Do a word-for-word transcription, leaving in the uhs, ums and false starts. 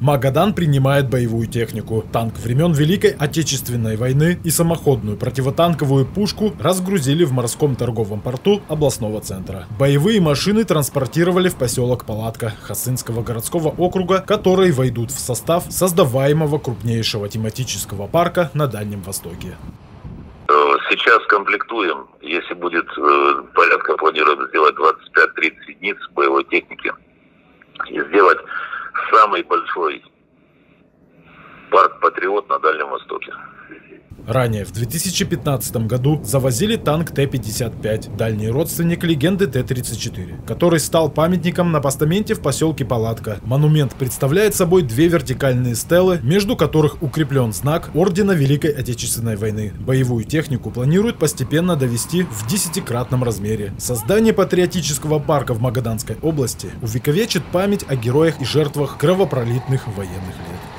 Магадан принимает боевую технику, танк времен Великой Отечественной войны и самоходную противотанковую пушку разгрузили в морском торговом порту областного центра. Боевые машины транспортировали в поселок Палатка Хасынского городского округа, которые войдут в состав создаваемого крупнейшего тематического парка на Дальнем Востоке. Сейчас комплектуем. Если будет э, порядка, планируем сделать двадцать пять тридцать единиц боевой техники и сделать самый большой парк «Патриот» на Дальнем Востоке. Ранее, в две тысячи пятнадцатом году, завозили танк Т пятьдесят пять, дальний родственник легенды Т тридцать четыре, который стал памятником на постаменте в поселке Палатка. Монумент представляет собой две вертикальные стелы, между которых укреплен знак Ордена Великой Отечественной войны. Боевую технику планируют постепенно довести в десятикратном размере. Создание патриотического парка в Магаданской области увековечит память о героях и жертвах кровопролитных военных лет.